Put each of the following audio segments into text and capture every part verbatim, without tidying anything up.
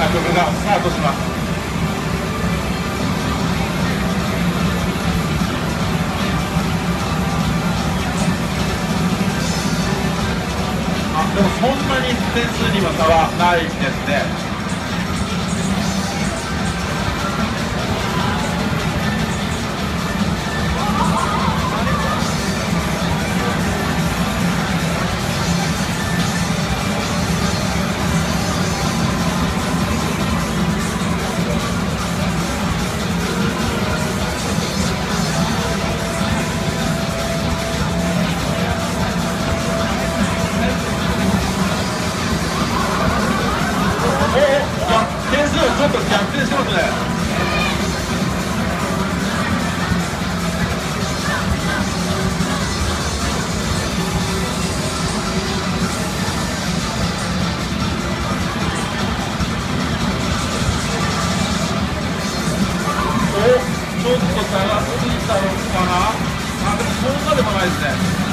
な曲がスタートします。あ、でもそんなに点数には差はないですね。点数ちょっと逆転してますね。お、ちょっと差がついたのかな。あ、でもそんなでもないですね。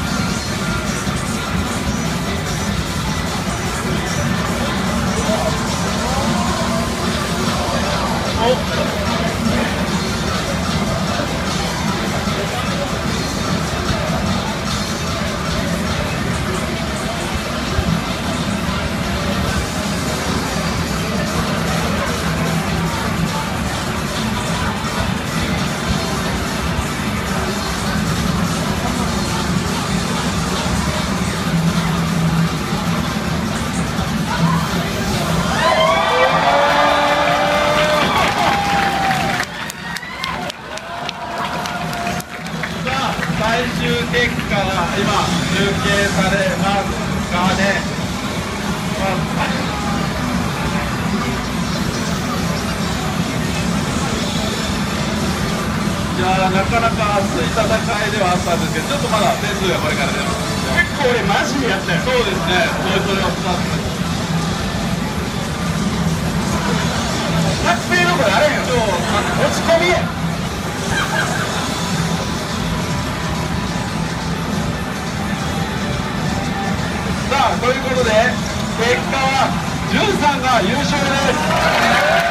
お、最終結果が今集計されますがね、まあ、いやーなかなか熱い戦いではあったんですけど、ちょっとまだ点数がこれから出ます。 結構俺マジでやったよ。 そうですね、それそれをスタートしタッチペイのこれあれよ、落ち込みや。 さあ、ということで結果はじゅんさんが優勝です。